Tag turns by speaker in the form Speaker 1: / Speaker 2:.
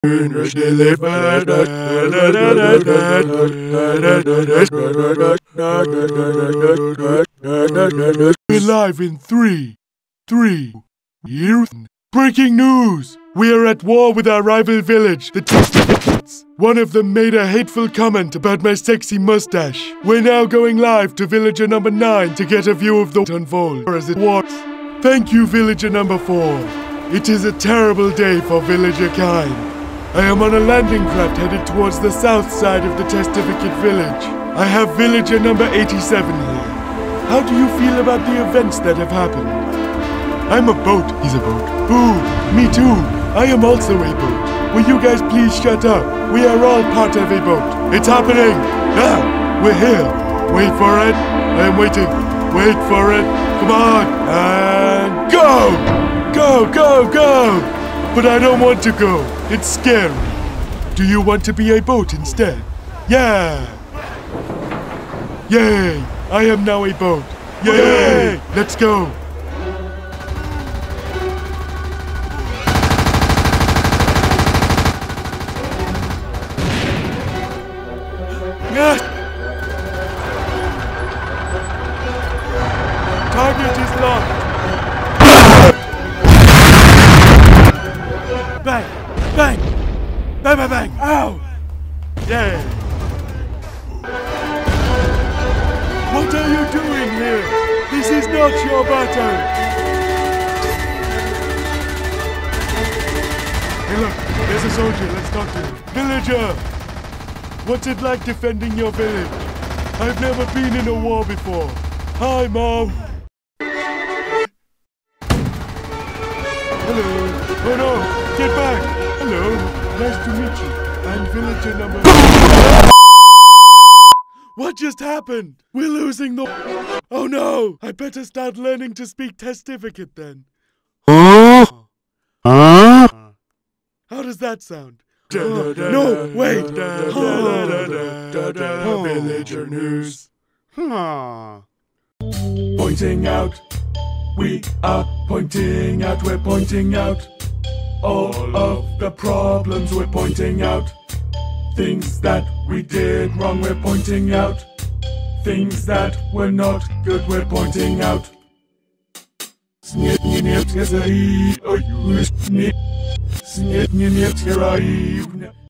Speaker 1: live in 3 years. Breaking news! We are at war with our rival village, the Testicats. One of them made a hateful comment about my sexy mustache. We're now going live to villager number 9 to get a view of the unfold as it was. Thank you, villager number 4. It is a terrible day for villager kind. I am on a landing craft headed towards the south side of the Testificate village. I have villager number 87 here. How do you feel about the events that have happened? I'm a boat. He's a boat. Ooh, me too. I am also a boat. Will you guys please shut up? We are all part of a boat. It's happening. Ah, we're here. Wait for it. I am waiting. Wait for it. Come on. And go! Go, go, go! But I don't want to go. It's scary. Do you want to be a boat instead? Yeah! Yay! I am now a boat. Yay! Let's go! Target is locked. Bang! Bang! Bang, bang, bang! Ow! Yeah! What are you doing here? This is not your battle! Hey look, there's a soldier, let's talk to him. Villager! What's it like defending your village? I've never been in a war before. Hi, Mom! Hello! Oh no! Get back! Hello! Nice to meet you. I'm villager number... What just happened? We're losing the... Oh no! I better start learning to speak Testificate then. How does that sound? No, wait! Villager news. Pointing out. We are pointing out. We're pointing out. All of the problems we're pointing out. Things that we did wrong we're pointing out. Things that were not good we're pointing out. Snit